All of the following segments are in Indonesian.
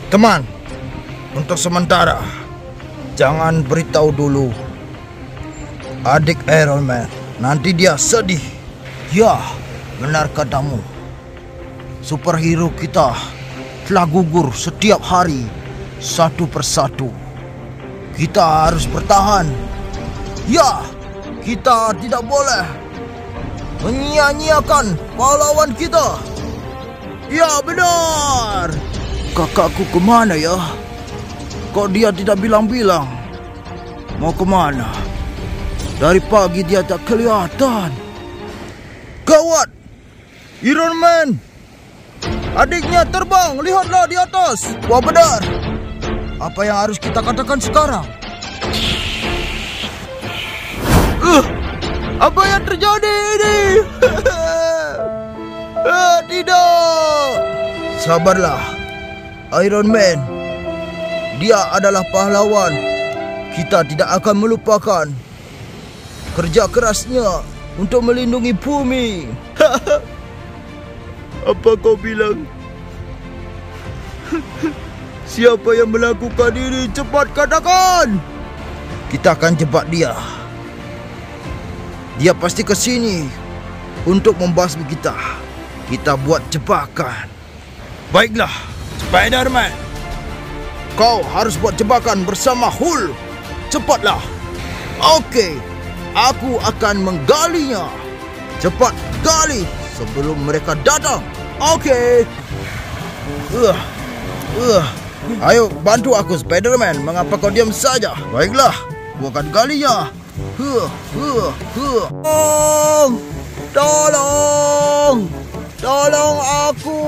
Teman, untuk sementara jangan beritahu dulu adik Iron Man. Nanti dia sedih. Ya, benar katamu. Superhero kita telah gugur setiap hari, satu persatu. Kita harus bertahan. Ya, kita tidak boleh menyia-nyiakan pahlawan kita. Ya, benar. Kakakku kemana ya? Kok dia tidak bilang-bilang? Mau kemana? Dari pagi dia tak kelihatan. Gawat! Iron Man! Adiknya terbang, lihatlah di atas. Wah, benar. Apa yang harus kita katakan sekarang? Apa yang terjadi ini? Tidak. Sabarlah, Iron Man. Dia adalah pahlawan. Kita tidak akan melupakan kerja kerasnya untuk melindungi bumi. Apa kau bilang? Siapa yang melakukan ini? Cepat katakan. Kita akan jebak dia. Dia pasti ke sini untuk membasmi kita. Kita buat jebakan. Baiklah, Spider-Man. Kau harus buat jebakan bersama Hulk. Cepatlah. Oke, aku akan menggalinya. Cepat gali sebelum mereka datang. Oke. Ayo bantu aku, Spider-Man. Mengapa kau diam saja? Baiklah, aku akan galinya. Tolong! Tolong aku!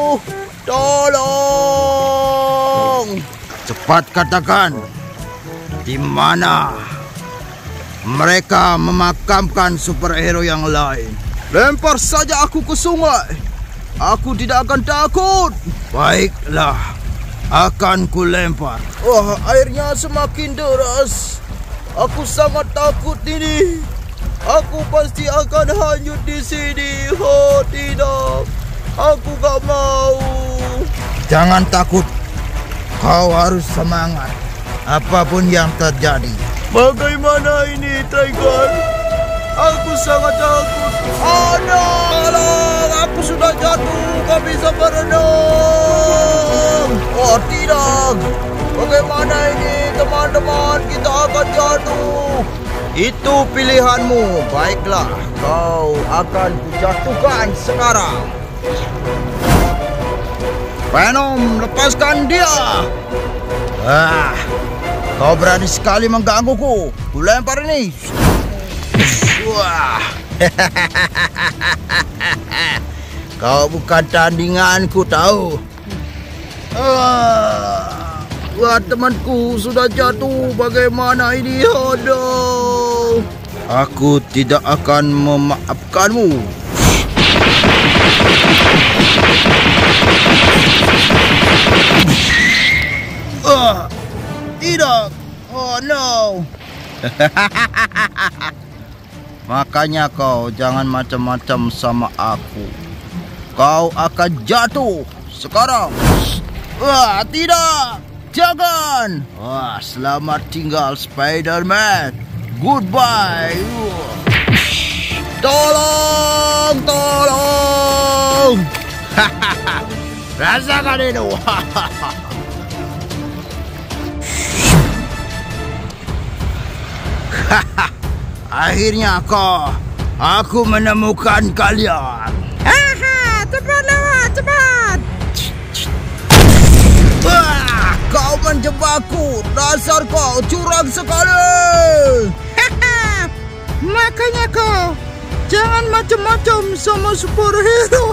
Tolong! Cepat katakan, di mana mereka memakamkan superhero yang lain? Lempar saja aku ke sungai. Aku tidak akan takut. Baiklah, akan ku lempar. Wah, airnya semakin deras. Aku sangat takut ini. Aku pasti akan hanyut di sini. Oh tidak, aku gak mau. Jangan takut. Kau harus semangat. Apapun yang terjadi. Bagaimana ini, Tiger? Aku sangat takut. Oh no, tolong, aku sudah jatuh. Gak bisa berenang. Oh tidak. Bagaimana ini, teman-teman? Kita akan jatuh. Itu pilihanmu. Baiklah, kau akan kujatuhkan sekarang. Venom, lepaskan dia. Kau berani sekali menggangguku. Kulempar ini. Wah. Kau bukan tandinganku, tahu? Wah, temanku sudah jatuh. Bagaimana ini? Oh no. Aku tidak akan memaafkanmu. Tidak. Oh no. Makanya kau jangan macam-macam sama aku. Kau akan jatuh sekarang. Wah, tidak. Jangan. Wah, selamat tinggal, Spider-Man. Goodbye. Tolong, tolong. Rasakan itu. Akhirnya aku menemukan kalian. Cepat lewat, cepat. Wah, kau menjebakku. Dasar kau curang sekali. Makanya kau jangan macam-macam sama superhero.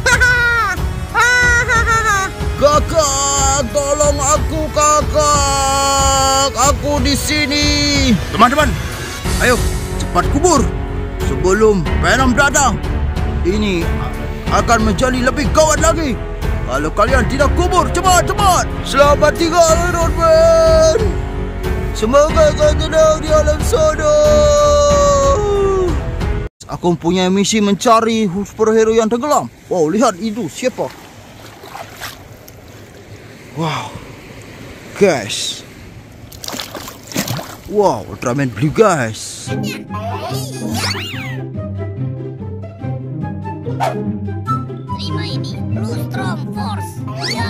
Kakak, tolong aku, kakak. Aku di sini. Teman-teman, ayo cepat kubur sebelum Venom datang. Ini akan menjadi lebih gawat lagi kalau kalian tidak kubur. Cepat, cepat. Selamat tinggal, Iron Man. Semoga kau tenang di alam sana. Aku mempunyai misi mencari superhero yang tenggelam. Wow, lihat itu siapa? Wow, guys. Wow, Ultraman Blue guys. Terima ini, Blue Storm Force. Ya,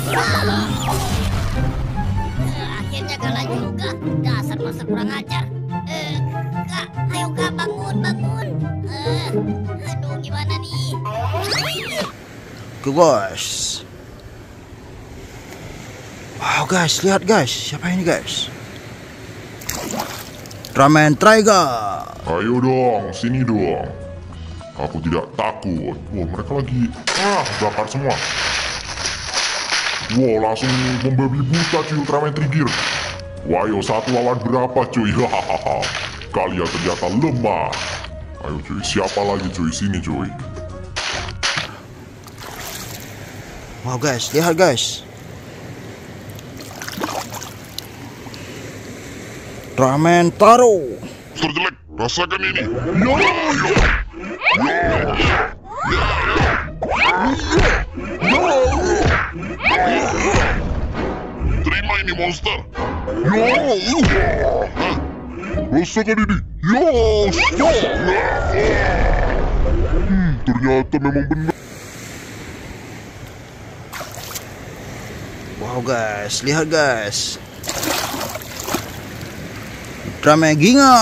akhirnya kalah juga. Dasar masa kurang ajar. Kak, ayo Kak, bangun. Aduh, gimana nih? Guys. Wow guys, lihat guys, siapa ini guys? Ultraman Trigger. Ayo dong, sini dong. Aku tidak takut. Wah, mereka lagi bakar semua. Wah, langsung membabi buta cuy Ultraman Trigger. Wah, ayo satu lawan berapa cuy? Hahaha. Kalian ternyata lemah. Ayo cuy, siapa lagi cuy? Sini cuy. Wow guys, lihat guys. Ultraman Taro. Terjelek, rasakan ini. Terima ini monster. Rasakan ini. Ternyata memang benar. Wow guys, lihat guys. Ultraman Ginga.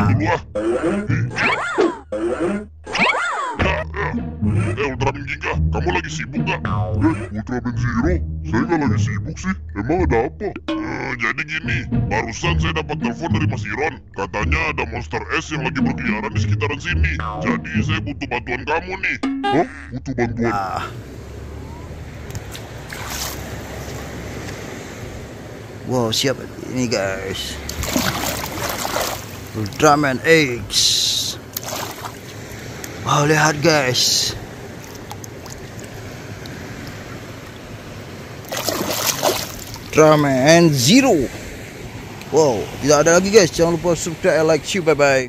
Ultraman Ginga, kamu lagi sibuk gak? Ultraman Zero, saya gak lagi sibuk sih. Emang ada apa? Jadi gini, barusan saya dapat telepon dari Mas Iron. Katanya ada monster es yang lagi berkeliaran di sekitaran sini. Jadi saya butuh bantuan kamu nih. Hah? Butuh bantuan? Wow, siapa ini guys? Ultraman X. Wow, lihat guys. Ultraman Zero. Wow, tidak ada lagi guys. Jangan lupa subscribe, like, share, bye bye.